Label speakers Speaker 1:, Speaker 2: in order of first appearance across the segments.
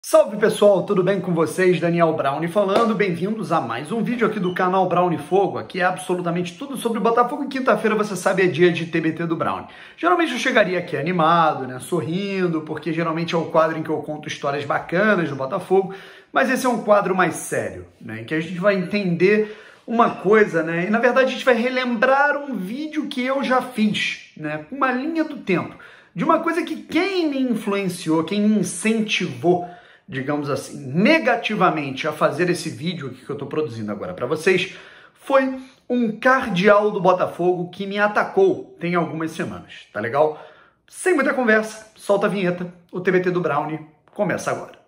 Speaker 1: Salve pessoal, tudo bem com vocês? Daniel Brownie falando, bem-vindos a mais um vídeo aqui do canal Brownie Fogo. Aqui é absolutamente tudo sobre o Botafogo e quinta-feira, você sabe, é dia de TBT do Brownie. Geralmente eu chegaria aqui animado, sorrindo, porque geralmente é o quadro em que eu conto histórias bacanas do Botafogo, mas esse é um quadro mais sério, em que a gente vai entender uma coisa, e na verdade a gente vai relembrar um vídeo que eu já fiz, com uma linha do tempo, de uma coisa que quem me influenciou, quem me incentivou, digamos assim, negativamente a fazer esse vídeo aqui que eu estou produzindo agora para vocês, foi um cardeal do Botafogo que me atacou tem algumas semanas, tá legal? Sem muita conversa, solta a vinheta, o TBT do Brownie começa agora.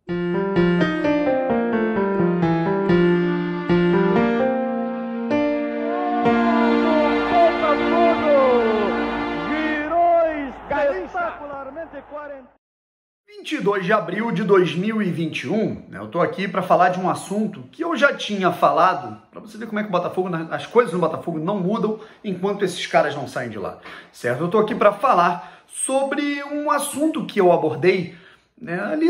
Speaker 2: Espetacularmente 40.
Speaker 1: 22 de abril de 2021, eu tô aqui para falar de um assunto que eu já tinha falado, para você ver como é que o Botafogo, as coisas no Botafogo não mudam enquanto esses caras não saem de lá, certo? Eu tô aqui para falar sobre um assunto que eu abordei, ali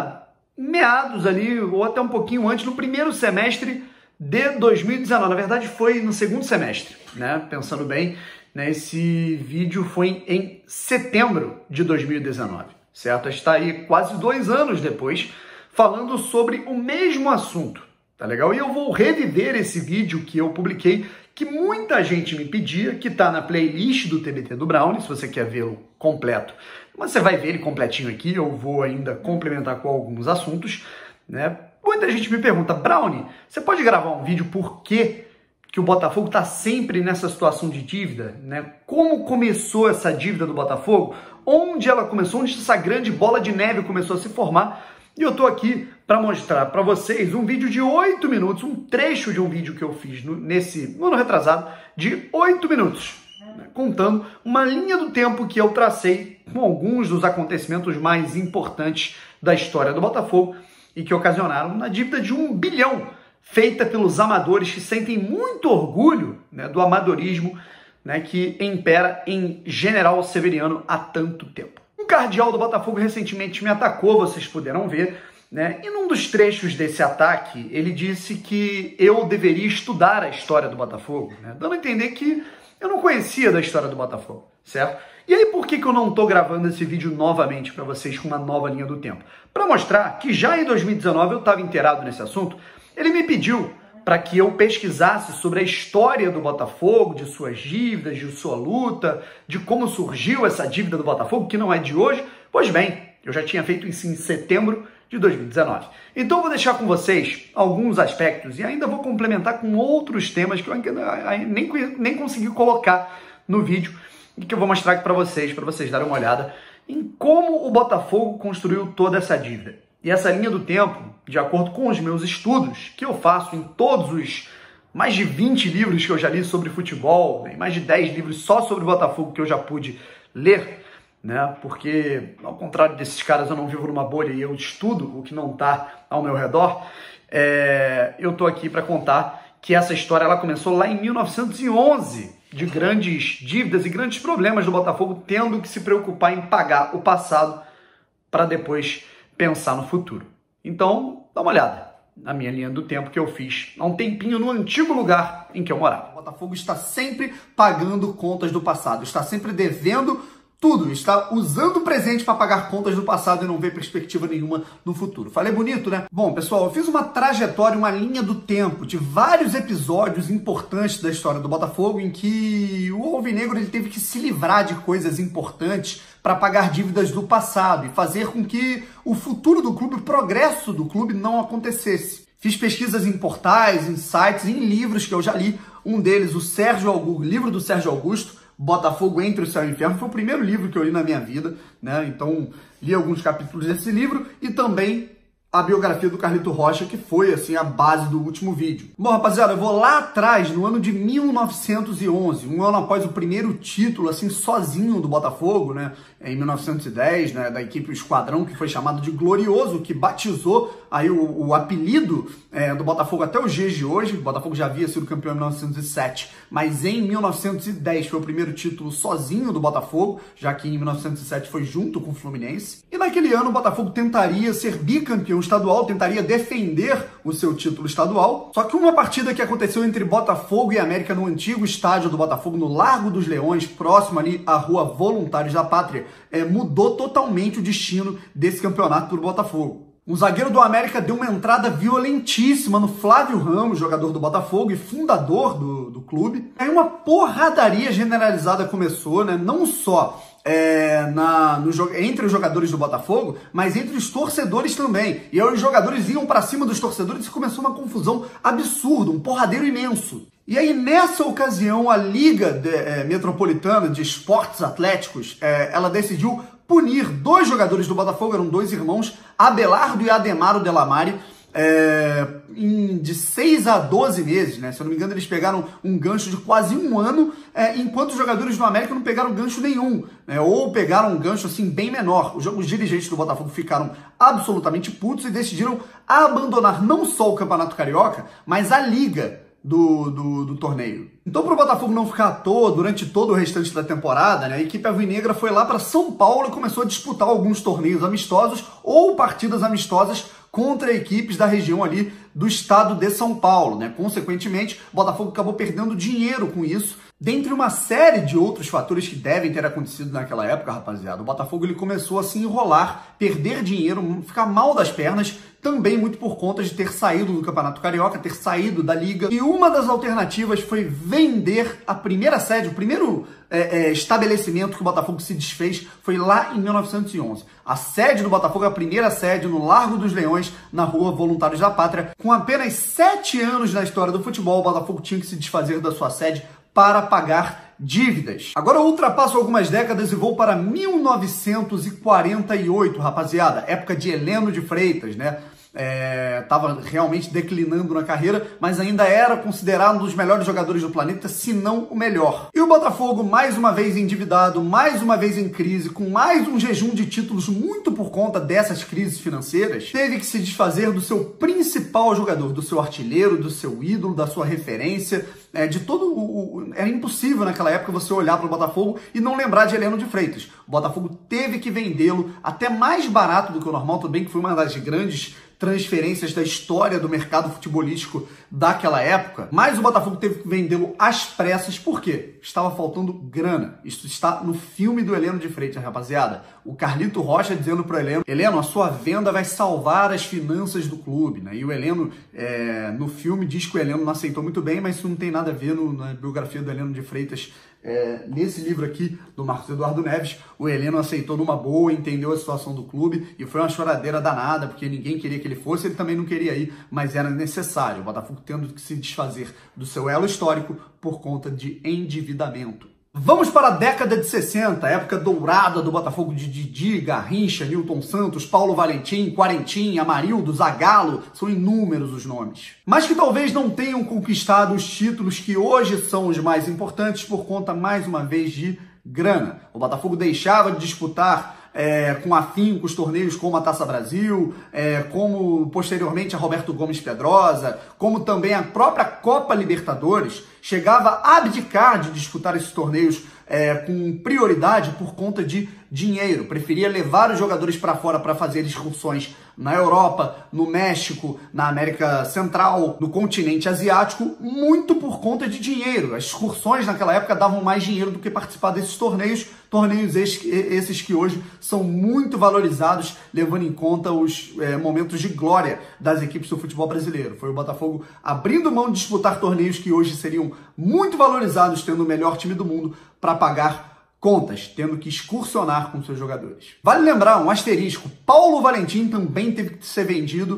Speaker 1: meados ali, ou até um pouquinho antes, no primeiro semestre de 2019, na verdade foi no segundo semestre, pensando bem, esse vídeo foi em setembro de 2019. Certo? Está aí quase 2 anos depois, falando sobre o mesmo assunto, tá legal? E eu vou reviver esse vídeo que eu publiquei, que muita gente me pedia, que tá na playlist do TBT do Brownie, se você quer vê-lo completo. Mas você vai ver ele completinho aqui, eu vou ainda complementar com alguns assuntos, Muita gente me pergunta, Brownie, você pode gravar um vídeo por que o Botafogo está sempre nessa situação de dívida, Como começou essa dívida do Botafogo? Onde ela começou? Onde essa grande bola de neve começou a se formar? E eu estou aqui para mostrar para vocês um vídeo de 8 minutos, um trecho de um vídeo que eu fiz no ano retrasado, de 8 minutos, contando uma linha do tempo que eu tracei com alguns dos acontecimentos mais importantes da história do Botafogo e que ocasionaram uma dívida de 1 bilhão, feita pelos amadores que sentem muito orgulho do amadorismo que impera em General Severiano há tanto tempo. Um cardeal do Botafogo recentemente me atacou, vocês puderam ver, e num dos trechos desse ataque, ele disse que eu deveria estudar a história do Botafogo, dando a entender que eu não conhecia da história do Botafogo, certo? E aí por que eu não estou gravando esse vídeo novamente para vocês com uma nova linha do tempo? Para mostrar que já em 2019 eu estava inteirado nesse assunto. Ele me pediu para que eu pesquisasse sobre a história do Botafogo, de suas dívidas, de sua luta, de como surgiu essa dívida do Botafogo, que não é de hoje. Pois bem, eu já tinha feito isso em setembro de 2019. Então eu vou deixar com vocês alguns aspectos e ainda vou complementar com outros temas que eu nem consegui colocar no vídeo e que eu vou mostrar aqui para vocês darem uma olhada em como o Botafogo construiu toda essa dívida. E essa linha do tempo, de acordo com os meus estudos, que eu faço em todos os mais de 20 livros que eu já li sobre futebol, mais de 10 livros só sobre o Botafogo que eu já pude ler, porque, ao contrário desses caras, eu não vivo numa bolha e eu estudo o que não está ao meu redor, eu estou aqui para contar que essa história ela começou lá em 1911, de grandes dívidas e grandes problemas do Botafogo, tendo que se preocupar em pagar o passado para depois pensar no futuro. Então, dá uma olhada na minha linha do tempo que eu fiz há um tempinho no antigo lugar em que eu morava. O Botafogo está sempre pagando contas do passado, está sempre devendo tudo, está usando o presente para pagar contas do passado e não vê perspectiva nenhuma no futuro. Falei bonito, né? Bom, pessoal, eu fiz uma trajetória, uma linha do tempo de vários episódios importantes da história do Botafogo em que o Alvinegro ele teve que se livrar de coisas importantes para pagar dívidas do passado e fazer com que o futuro do clube, o progresso do clube não acontecesse. Fiz pesquisas em portais, em sites, em livros que eu já li. Um deles, o livro do Sérgio Augusto, Botafogo Entre o Céu e o Inferno, foi o primeiro livro que eu li na minha vida, Então, li alguns capítulos desse livro e também a biografia do Carlito Rocha, que foi, assim, a base do último vídeo. Bom, rapaziada, eu vou lá atrás, no ano de 1911, um ano após o primeiro título, assim, sozinho do Botafogo, né, em 1910, né, da equipe Esquadrão, que foi chamado de Glorioso, que batizou aí o apelido do Botafogo até os dias de hoje. O Botafogo já havia sido campeão em 1907, mas em 1910 foi o primeiro título sozinho do Botafogo, já que em 1907 foi junto com o Fluminense. E naquele ano o Botafogo tentaria ser bicampeão estadual, tentaria defender o seu título estadual. Só que uma partida que aconteceu entre Botafogo e América no antigo estádio do Botafogo, no Largo dos Leões, próximo ali à Rua Voluntários da Pátria, mudou totalmente o destino desse campeonato do Botafogo. Um zagueiro do América deu uma entrada violentíssima no Flávio Ramos, jogador do Botafogo e fundador do clube. Aí uma porradaria generalizada começou, né? Não só entre os jogadores do Botafogo, mas entre os torcedores também. E aí os jogadores iam para cima dos torcedores e começou uma confusão absurda, um porradeiro imenso. E aí, nessa ocasião, a Liga Metropolitana de Esportes Atléticos, ela decidiu punir dois jogadores do Botafogo, eram dois irmãos, Abelardo e Ademaro Delamare, de 6 a 12 meses, né? Se eu não me engano, eles pegaram um gancho de quase um ano, enquanto os jogadores do América não pegaram gancho nenhum, né? Ou pegaram um gancho assim bem menor. Os dirigentes do Botafogo ficaram absolutamente putos e decidiram abandonar não só o Campeonato Carioca, mas a Liga do torneio. Então, para o Botafogo não ficar à toa durante todo o restante da temporada, né, a equipe alvinegra foi lá para São Paulo e começou a disputar alguns torneios amistosos ou partidas amistosas contra equipes da região ali do estado de São Paulo, né? Consequentemente, o Botafogo acabou perdendo dinheiro com isso. Dentre uma série de outros fatores que devem ter acontecido naquela época, rapaziada, o Botafogo ele começou a se enrolar, perder dinheiro, ficar mal das pernas, também muito por conta de ter saído do Campeonato Carioca, ter saído da Liga. E uma das alternativas foi vender a primeira sede, o primeiro estabelecimento que o Botafogo se desfez foi lá em 1911. A sede do Botafogo, a primeira sede no Largo dos Leões, na Rua Voluntários da Pátria. Com apenas 7 anos na história do futebol, o Botafogo tinha que se desfazer da sua sede para pagar dívidas. Agora eu ultrapasso algumas décadas e vou para 1948, rapaziada, época de Heleno de Freitas, né? Estava realmente declinando na carreira, mas ainda era considerado um dos melhores jogadores do planeta, se não o melhor. E o Botafogo, mais uma vez endividado, mais uma vez em crise, com mais um jejum de títulos muito por conta dessas crises financeiras, teve que se desfazer do seu principal jogador, do seu artilheiro, do seu ídolo, da sua referência, de todo era impossível naquela época você olhar para o Botafogo e não lembrar de Heleno de Freitas. O Botafogo teve que vendê-lo até mais barato do que o normal, tudo bem que foi uma das grandes transferências da história do mercado futebolístico daquela época, mas o Botafogo teve que vendê-lo às pressas, por quê? Estava faltando grana. Isso está no filme do Heleno de Freitas, rapaziada. O Carlito Rocha dizendo para o Heleno, Heleno, a sua venda vai salvar as finanças do clube, né? E o Heleno, no filme, diz que o Heleno não aceitou muito bem, mas isso não tem nada a ver na biografia do Heleno de Freitas. Nesse livro aqui, do Marcos Eduardo Neves, o Heleno aceitou numa boa, entendeu a situação do clube e foi uma choradeira danada, porque ninguém queria que ele fosse, ele também não queria ir, mas era necessário. O Botafogo tendo que se desfazer do seu elo histórico por conta de endividamento. Vamos para a década de 60, época dourada do Botafogo de Didi, Garrincha, Nilton Santos, Paulo Valentim, Quarentim, Amarildo, Zagallo, são inúmeros os nomes. Mas que talvez não tenham conquistado os títulos que hoje são os mais importantes por conta, mais uma vez, de grana. O Botafogo deixava de disputar com afinco os torneios como a Taça Brasil, como posteriormente a Roberto Gomes Pedrosa, como também a própria Copa Libertadores, chegava a abdicar de disputar esses torneios com prioridade por conta de dinheiro. Preferia levar os jogadores para fora para fazer excursões na Europa, no México, na América Central, no continente asiático, muito por conta de dinheiro. As excursões naquela época davam mais dinheiro do que participar desses torneios, esses que hoje são muito valorizados, levando em conta os momentos de glória das equipes do futebol brasileiro. Foi o Botafogo abrindo mão de disputar torneios que hoje seriam muito valorizados, tendo o melhor time do mundo, para pagar contas, tendo que excursionar com seus jogadores. Vale lembrar, um asterisco, Paulo Valentim também teve que ser vendido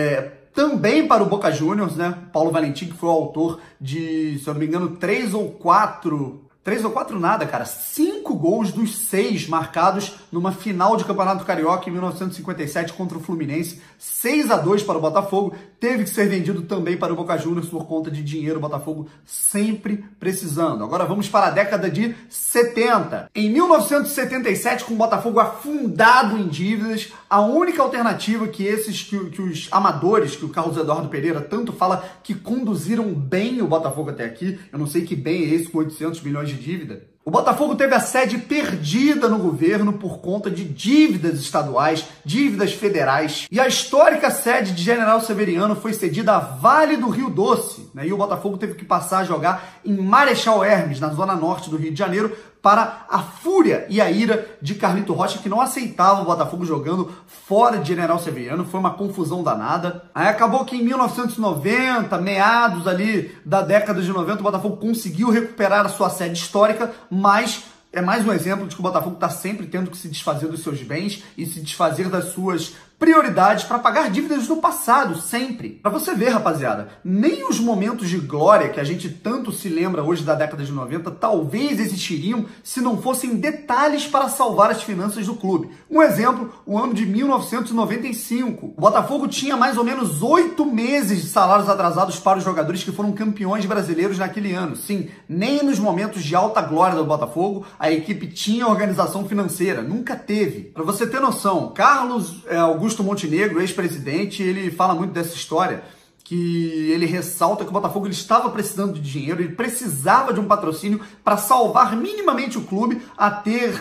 Speaker 1: também para o Boca Juniors, né? Paulo Valentim, que foi o autor de, se eu não me engano, 3 ou 4 nada, cara, 5 5 gols dos 6 marcados numa final de Campeonato Carioca em 1957 contra o Fluminense. 6-2 para o Botafogo. Teve que ser vendido também para o Boca Juniors por conta de dinheiro. O Botafogo sempre precisando. Agora vamos para a década de 70. Em 1977, com o Botafogo afundado em dívidas, a única alternativa que os amadores, que o Carlos Eduardo Pereira tanto fala, que conduziram bem o Botafogo até aqui, eu não sei que bem é esse com 800 milhões de dívida. O Botafogo teve a sede perdida no governo por conta de dívidas estaduais, dívidas federais, e a histórica sede de General Severiano foi cedida a Vale do Rio Doce, né? E o Botafogo teve que passar a jogar em Marechal Hermes, na zona norte do Rio de Janeiro, para a fúria e a ira de Carlito Rocha, que não aceitava o Botafogo jogando fora de General Severiano. Foi uma confusão danada. Aí acabou que em 1990, meados ali da década de 90, o Botafogo conseguiu recuperar a sua sede histórica, mas é mais um exemplo de que o Botafogo está sempre tendo que se desfazer dos seus bens e se desfazer das suas prioridades para pagar dívidas do passado, sempre. Para você ver, rapaziada, nem os momentos de glória que a gente tanto se lembra hoje da década de 90 talvez existiriam se não fossem detalhes para salvar as finanças do clube. Um exemplo, o ano de 1995. O Botafogo tinha mais ou menos 8 meses de salários atrasados para os jogadores que foram campeões brasileiros naquele ano. Sim, nem nos momentos de alta glória do Botafogo a equipe tinha organização financeira, nunca teve. Para você ter noção, Carlos Augusto Montenegro, ex-presidente, ele fala muito dessa história, que ele ressalta que o Botafogo ele estava precisando de dinheiro, ele precisava de um patrocínio para salvar minimamente o clube a ter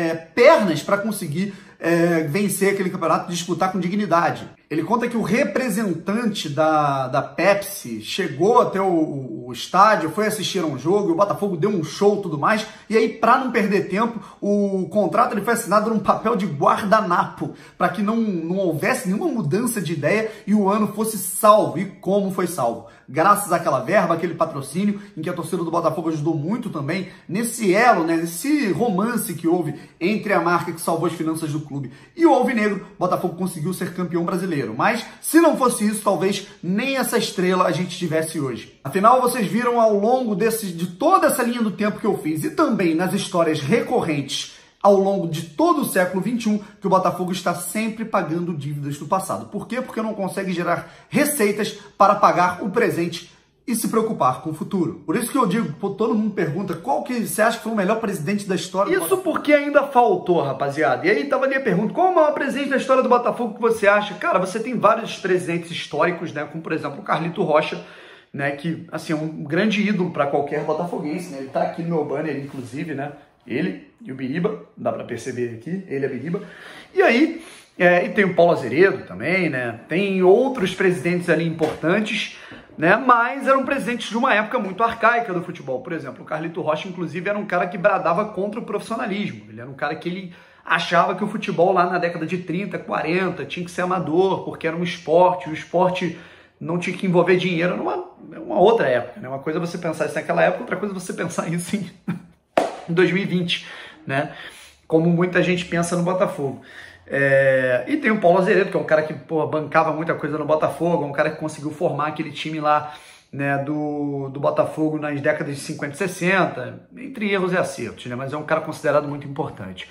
Speaker 1: pernas para conseguir vencer aquele campeonato e disputar com dignidade. Ele conta que o representante da Pepsi chegou até o estádio, foi assistir a um jogo, e o Botafogo deu um show e tudo mais, e aí, para não perder tempo, o contrato ele foi assinado num papel de guardanapo, para que não houvesse nenhuma mudança de ideia e o ano fosse salvo. E como foi salvo? Graças àquela verba, aquele patrocínio, em que a torcida do Botafogo ajudou muito também, nesse elo, né, nesse romance que houve entre a marca que salvou as finanças do clube e o Alvinegro, o Botafogo conseguiu ser campeão brasileiro. Mas, se não fosse isso, talvez nem essa estrela a gente tivesse hoje. Afinal, vocês viram ao longo de toda essa linha do tempo que eu fiz, e também nas histórias recorrentes ao longo de todo o século XXI, que o Botafogo está sempre pagando dívidas do passado. Por quê? Porque não consegue gerar receitas para pagar o presente e se preocupar com o futuro. Por isso que eu digo, todo mundo pergunta, qual que você acha que foi o melhor presidente da história do Botafogo? Isso porque ainda faltou, rapaziada. E aí tava ali a pergunta, qual é o maior presidente da história do Botafogo que você acha? Cara, você tem vários presidentes históricos, né, como por exemplo o Carlito Rocha, né, que assim é um grande ídolo para qualquer botafoguense, né? Ele tá aqui no meu banner, inclusive, né? Ele e o Biriba, dá para perceber aqui, ele é Biriba. E aí, e tem o Paulo Azeredo também, né? Tem outros presidentes ali importantes, né? Mas eram presidentes de uma época muito arcaica do futebol. Por exemplo, o Carlito Rocha, inclusive, era um cara que bradava contra o profissionalismo. Ele era um cara que ele achava que o futebol lá na década de 30, 40 tinha que ser amador, porque era um esporte, o esporte não tinha que envolver dinheiro numa outra época, né? Uma coisa é você pensar isso naquela época, outra coisa é você pensar isso em 2020, né? Como muita gente pensa no Botafogo. E tem o Paulo Azeredo, que é um cara que bancava muita coisa no Botafogo, é um cara que conseguiu formar aquele time lá, né, do Botafogo nas décadas de 50 e 60, entre erros e acertos, né? Mas é um cara considerado muito importante.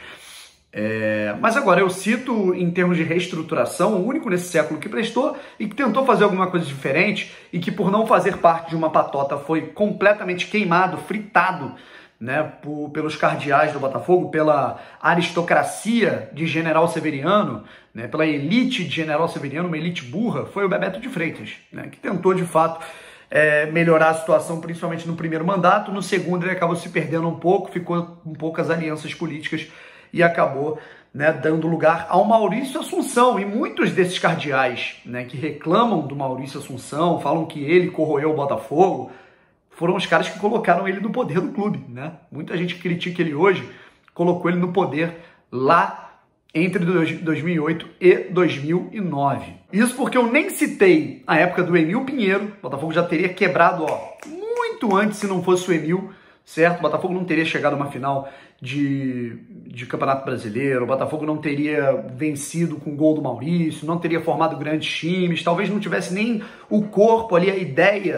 Speaker 1: Mas agora eu cito, em termos de reestruturação, o único nesse século que prestou e que tentou fazer alguma coisa diferente e que, por não fazer parte de uma patota, foi completamente queimado, fritado, né, pelos cardeais do Botafogo, pela aristocracia de General Severiano, né, pela elite de General Severiano, uma elite burra, foi o Bebeto de Freitas, né, que tentou de fato melhorar a situação, principalmente no primeiro mandato. No segundo ele acabou se perdendo um pouco, ficou com poucas alianças políticas e acabou, né, dando lugar ao Maurício Assunção. E muitos desses cardeais, né, que reclamam do Maurício Assunção, falam que ele corroeu o Botafogo, foram os caras que colocaram ele no poder do clube, né? Muita gente critica ele hoje, colocou ele no poder lá entre 2008 e 2009. Isso porque eu nem citei a época do Emil Pinheiro. O Botafogo já teria quebrado, muito antes, se não fosse o Emil, certo? O Botafogo não teria chegado a uma final de Campeonato Brasileiro, o Botafogo não teria vencido com o gol do Maurício, não teria formado grandes times, talvez não tivesse nem o corpo ali, a ideia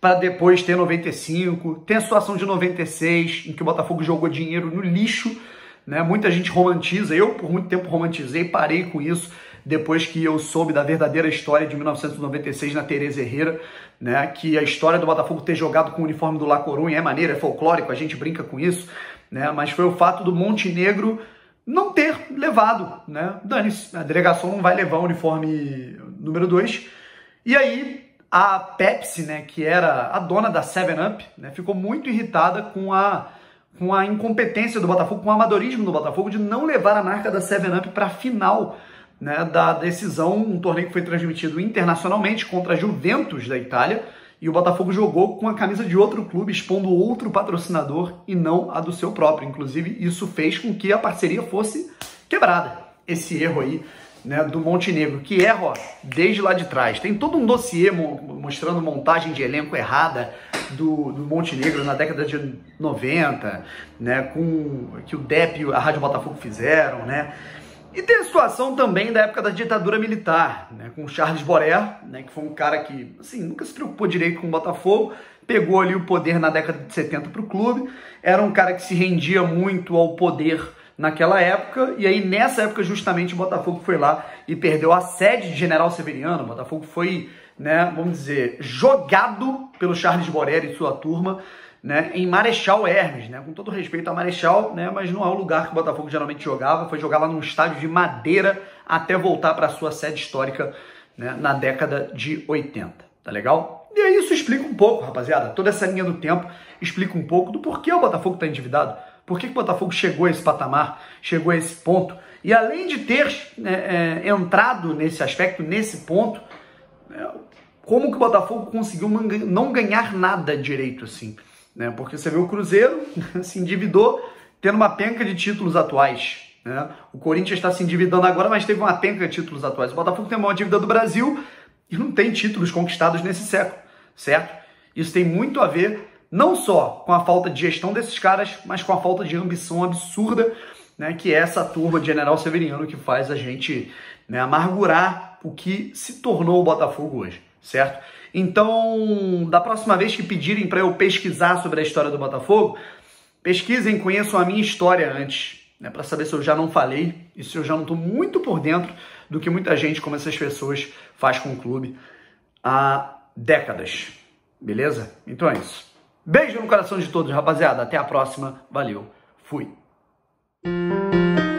Speaker 1: para depois ter 95, tem a situação de 96, em que o Botafogo jogou dinheiro no lixo, né? Muita gente romantiza, eu por muito tempo romantizei, parei com isso, depois que eu soube da verdadeira história de 1996 na Teresa Herrera, né? Que a história do Botafogo ter jogado com o uniforme do La Coruña é maneira, é folclórico, a gente brinca com isso, né? Mas foi o fato do Montenegro não ter levado, né? Dane-se, a delegação não vai levar o uniforme número 2, e aí a Pepsi, né, que era a dona da 7-Up, né, ficou muito irritada com a incompetência do Botafogo, com o amadorismo do Botafogo de não levar a marca da 7-Up para a final, né, da decisão, um torneio que foi transmitido internacionalmente contra a Juventus da Itália, e o Botafogo jogou com a camisa de outro clube, expondo outro patrocinador e não a do seu próprio. Inclusive, isso fez com que a parceria fosse quebrada. Esse erro aí, né, do Montenegro, que erra, ó, desde lá de trás. Tem todo um dossiê mostrando montagem de elenco errada do Montenegro na década de 90, né, com que o DEP e a Rádio Botafogo fizeram, né? E tem a situação também da época da ditadura militar, né, com o Charles Borer, né, que foi um cara que, assim, nunca se preocupou direito com o Botafogo, pegou ali o poder na década de 70 para o clube, era um cara que se rendia muito ao poder naquela época, e aí nessa época justamente o Botafogo foi lá e perdeu a sede de General Severiano. O Botafogo foi, né, vamos dizer, jogado pelo Charles Borer e sua turma, né, em Marechal Hermes, né, com todo respeito a Marechal, né, mas não é o lugar que o Botafogo geralmente jogava, foi jogar lá num estádio de madeira até voltar para a sua sede histórica, né, na década de 80, tá legal? E aí isso explica um pouco, rapaziada, toda essa linha do tempo explica um pouco do porquê o Botafogo está endividado, por que o Botafogo chegou a esse patamar, chegou a esse ponto, e além de ter entrado nesse aspecto, nesse ponto, como que o Botafogo conseguiu não ganhar nada direito assim, né? Porque você vê o Cruzeiro se endividou tendo uma penca de títulos atuais, né? O Corinthians está se endividando agora, mas teve uma penca de títulos atuais. O Botafogo tem a maior dívida do Brasil e não tem títulos conquistados nesse século, certo? Isso tem muito a ver não só com a falta de gestão desses caras, mas com a falta de ambição absurda, né, que é essa turma de General Severiano que faz a gente, né, amargurar o que se tornou o Botafogo hoje, certo? Então, da próxima vez que pedirem para eu pesquisar sobre a história do Botafogo, pesquisem, conheçam a minha história antes, né, para saber se eu já não falei e se eu já não estou muito por dentro do que muita gente, como essas pessoas, faz com o clube há décadas, beleza? Então é isso. Beijo no coração de todos, rapaziada. Até a próxima. Valeu. Fui.